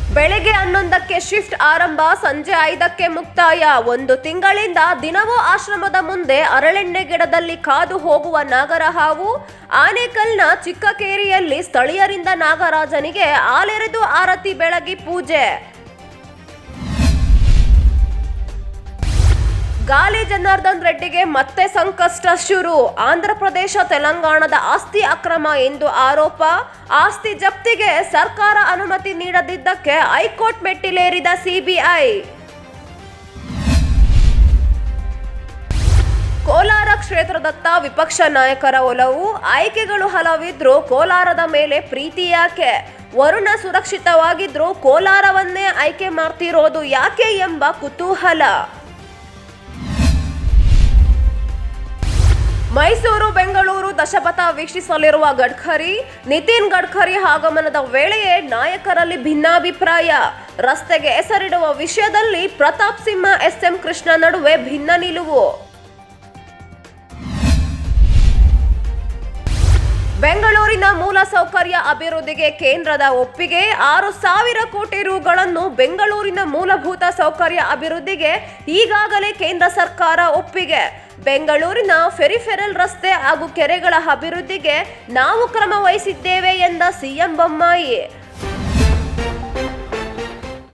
ಬೆಳಗ್ಗೆ 11ಕ್ಕೆ ಶಿಫ್ಟ್ ಆರಂಭ, ಸಂಜೆ 5ಕ್ಕೆ ಮುಕ್ತಾಯ. 1 ತಿಂಗಳಿಂದ ದಿನವೂ ಆಶ್ರಮದ ಮುಂದೆ ಅರಳೆಣ್ಣೆ ಗಿಡದಲ್ಲಿ ಕಾದು ಹೋಗುವ ನಾಗರ ಹಾವು. ಆನೇಕಲ್ನ ಚಿಕ್ಕಕೇರಿಯಲ್ಲಿ ಸ್ಥಳೀಯರಿಂದ ನಾಗರಾಜನಿಗೆ ಹಾಲೆರೆದು ಆರತಿ ಬೆಳಗಿ ಪೂಜೆ. ಗಾಲಿ ಜನಾರ್ದನ್ ರೆಡ್ಡಿಗೆ ಮತ್ತೆ ಸಂಕಷ್ಟ ಶುರು. ಆಂಧ್ರಪ್ರದೇಶ ತೆಲಂಗಾಣದ ಆಸ್ತಿ ಅಕ್ರಮ ಎಂದು ಆರೋಪ. ಆಸ್ತಿ ಜಪ್ತಿಗೆ ಸರ್ಕಾರ ಅನುಮತಿ ನೀಡದಿದ್ದಕ್ಕೆ ಹೈಕೋರ್ಟ್ ಮೆಟ್ಟಿಲೇರಿದ ಸಿಬಿಐ. ಕೋಲಾರ ಕ್ಷೇತ್ರದತ್ತ ವಿಪಕ್ಷ ನಾಯಕರ ಒಲವು. ಆಯ್ಕೆಗಳು ಹಲವಿದ್ರೂ ಕೋಲಾರದ ಮೇಲೆ ಪ್ರೀತಿ ಯಾಕೆ? ವರುಣ ಸುರಕ್ಷಿತವಾಗಿದ್ರೂ ಕೋಲಾರವನ್ನೇ ಆಯ್ಕೆ ಮಾಡ್ತಿರೋದು ಯಾಕೆ ಎಂಬ ಕುತೂಹಲ. ಮೈಸೂರು ಬೆಂಗಳೂರು ದಶಪಥ ವೀಕ್ಷಿಸಲಿರುವ ಗಡ್ಕರಿ. ನಿತಿನ್ ಗಡ್ಕರಿ ಆಗಮನದ ವೇಳೆಯೇ ನಾಯಕರಲ್ಲಿ ಭಿನ್ನಾಭಿಪ್ರಾಯ. ರಸ್ತೆಗೆ ಹೆಸರಿಡುವ ವಿಷಯದಲ್ಲಿ ಪ್ರತಾಪ್ ಸಿಂಹ ಎಸ್ಎಂ ಕೃಷ್ಣ ನಡುವೆ ಭಿನ್ನ ನಿಲುವು. ಬೆಂಗಳೂರಿನ ಮೂಲಸೌಕರ್ಯ ಅಭಿವೃದ್ಧಿಗೆ ಕೇಂದ್ರದ ಒಪ್ಪಿಗೆ. 6,000 ಕೋಟಿ ರುಗಳನ್ನು ಬೆಂಗಳೂರಿನ ಮೂಲಭೂತ ಸೌಕರ್ಯ ಅಭಿವೃದ್ಧಿಗೆ ಈಗಾಗಲೇ ಕೇಂದ್ರ ಸರ್ಕಾರ ಒಪ್ಪಿಗೆ. ಬೆಂಗಳೂರಿನ ಫೆರಿಫೆರಲ್ ರಸ್ತೆ ಹಾಗೂ ಕೆರೆಗಳ ಅಭಿವೃದ್ಧಿಗೆ ನಾವು ಕ್ರಮ ವಹಿಸಿದ್ದೇವೆ ಎಂದ ಸಿಎಂ ಬೊಮ್ಮಾಯಿ.